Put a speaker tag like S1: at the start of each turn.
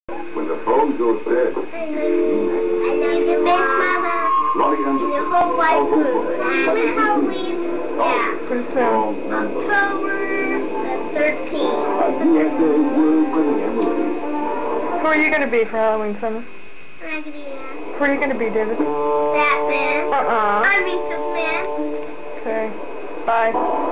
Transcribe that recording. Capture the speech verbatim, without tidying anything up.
S1: When the phone goes dead.
S2: I love you, Miss Mama. And your whole wide world. With Halloween. Yeah.
S3: Pretty soon.
S2: October the thirteenth.
S3: Who are you going to be for Halloween, Summer?
S2: Raggedy Ann.
S3: Who are you going to be, David?
S2: Batman.
S3: Uh-uh.
S2: I mean Superman.
S3: Okay. Bye.